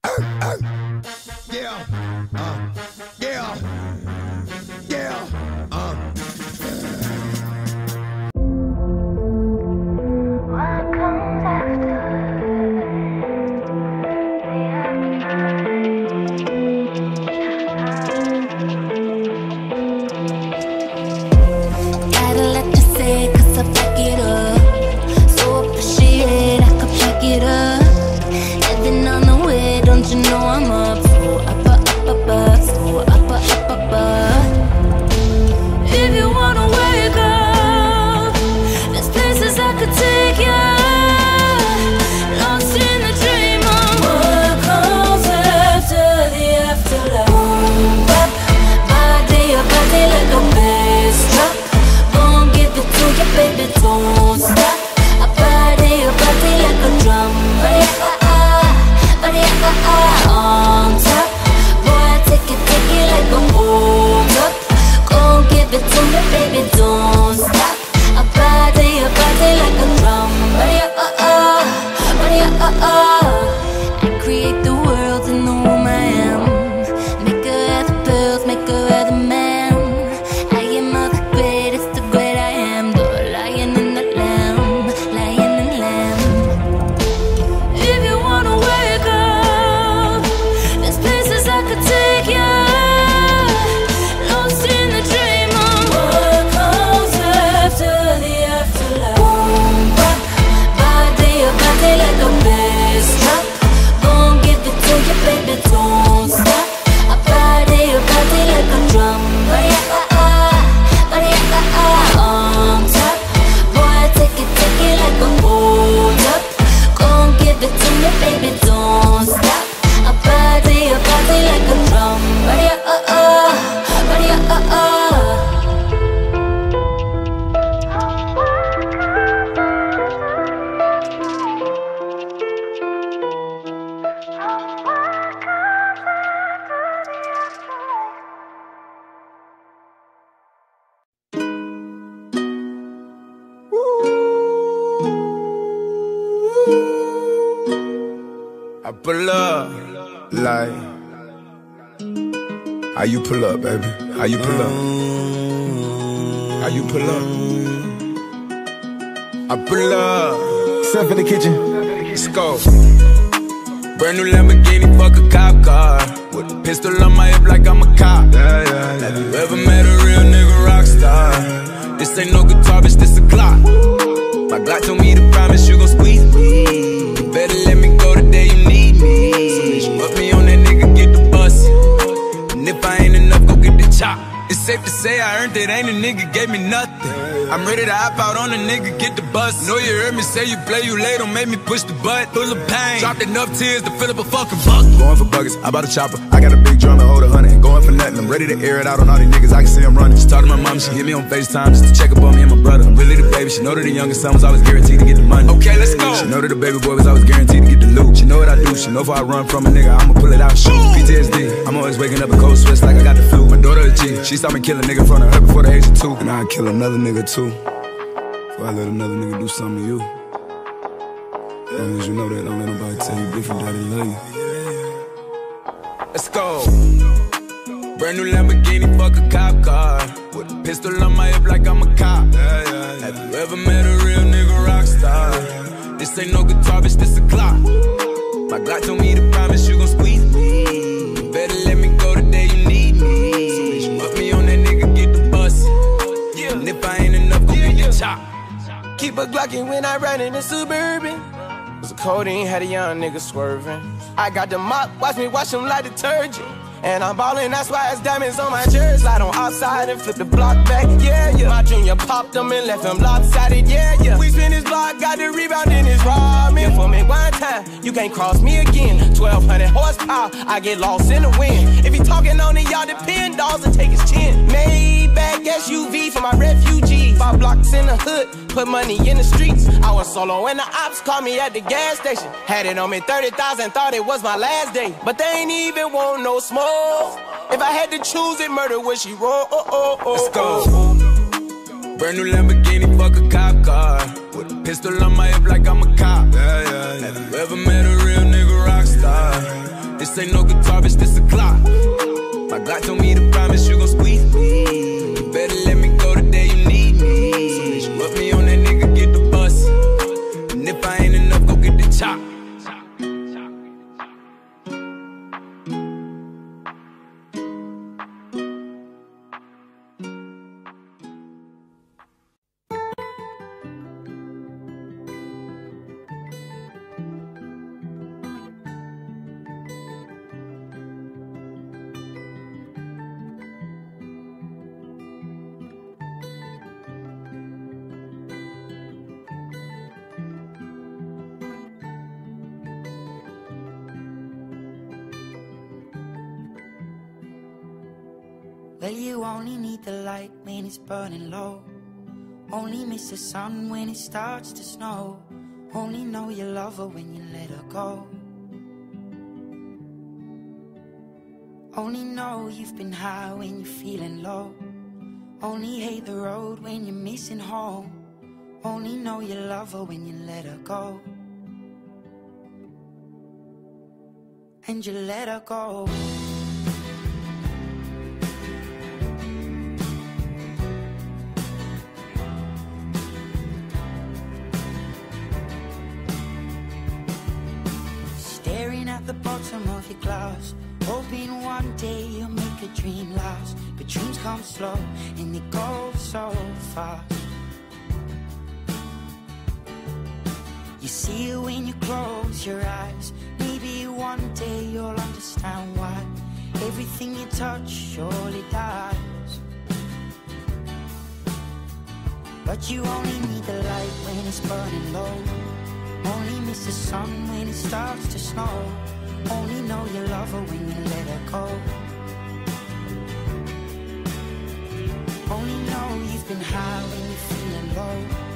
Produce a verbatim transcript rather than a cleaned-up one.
Yeah, uh, yeah, yeah, uh. What comes after Gotta let you say it, cause I back it up. So appreciate I could back it up. Heading on the way, don't you know I'm up? So up, up, up, up, up. So up, up, up, up, up. If you wanna wake up, there's places I could take you. Lost in the dream of what comes after the afterlife. Boom, bap, body, your body like a bass drop. Gon' give it to you, baby, don't stop. A body, your body like a drum. Body, ah, ah, body, ah, ah, on top. Boy, take it, take it like a hold up. Gon' give it to me, baby, don't stop. A body, a body like a drum. Body, ah, ah, body, ah, ah. I create the world in the womb I am. Make her have the pills, make her have the man. I am all the greatest, the great I am. The lion and the lamb, lion and lamb. If you wanna wake up, there's places I could take you. Lost in the dream of what comes after the afterlife. Boom, bap, body, a body like a bass drop. Gon' give it to you, baby, don't stop. A body, a body like a drum. Body, ah, ah, body, ah, ah, on top. Boy, take it, take it like a hold up. Gon' give it to me, baby, don't stop. A body, a body like a drum. Body, ah, ah, body, ah, ah. I pull up, like, how you pull up, baby? How you pull up? How you pull up? I pull up. Step in the kitchen. Let's go. Brand new Lamborghini, fuck a cop car. With a pistol on my hip like I'm a cop. Yeah, yeah, yeah. Have you ever met a real nigga Rockstar? This ain't no guitar, bitch, this a Glock. My Glock told me to promise you gon' squeeze me. You better let me go the day you need me. So bitch, put me on that nigga, get the bus. And if I ain't enough, go get the chop. It's safe to say I earned it, ain't a nigga gave me nothing. I'm ready to hop out on a nigga, get the bus. Know you heard me say you play, you late, don't make me push the butt. Full of pain, dropped enough tears to fill up a fucking bucket. Going for buckets, I bought a chopper. I got a big drum and hold a hundred. Going for nothing, I'm ready to air it out on all these niggas, I can see them running. She talked to my mom, she hit me on FaceTime just to check up on me and my brother. I'm really the baby, she know that the youngest son was always guaranteed to get the money. Okay, let's go. She know that the baby boy was always guaranteed to get the loot. She know what I do, she know if I run from a nigga, I'ma pull it out and shoot. P T S D, I'm always waking up a cold sweats like I got the flu. My daughter a G, she saw me kill a nigga in front of her before the age of two. And I'd kill another nigga too, before I let another nigga do something to you. As long as you know that, don't let nobody tell you different, daddy love you. Let's go. Brand new Lamborghini, fuck a cop car. With a pistol on my hip like I'm a cop. Yeah, yeah, yeah. Have you ever met a real nigga Rockstar? This ain't no guitar, bitch, this a Glock. My Glock told me to promise you gon' squeeze me. You better let me go the day you need me. So bitch, put me on that nigga, get the bus. Yeah. And if I ain't enough, go get the chop. Keep a Glockin' when I ride in the Suburban. Was a codeine, had a young nigga swerving. I got the mop, watch me wash him like detergent. And I'm ballin', that's why it's diamonds on my jersey. Slide on outside and flip the block back, yeah, yeah. My junior popped them and left him lopsided, yeah, yeah. We spin his block, got the rebound in his ramen. For me one time, you can't cross me again. twelve hundred horsepower, I get lost in the wind. If he talking on it, y'all depend, dolls and take his chin. Maybach S U V for my refugees. Five blocks in the hood, put money in the streets. I was solo and the ops called me at the gas station. Had it on me thirty thousand, thought it was my last day. But they ain't even want no smoke. If I had to choose it, murder would she roll? Oh, oh, oh, let's go. Brand new Lamborghini, fuck a cop car. With a pistol on my hip like I'm a cop. Yeah, yeah, yeah. Have you ever met a real nigga Rockstar? Well, you only need the light when it's burning low. Only miss the sun when it starts to snow. Only know you love her when you let her go. Only know you've been high when you're feeling low. Only hate the road when you're missing home. Only know you love her when you let her go. And you let her go. Staring at the bottom of your glass, hoping one day you'll make a dream last. But dreams come slow and they go so fast. You see it when you close your eyes. Maybe one day you'll understand why everything you touch surely dies. But you only need the light when it's burning low. Only miss the sun when it starts to snow. Only know you love her when you let her go. Only know you've been high when you're feeling low.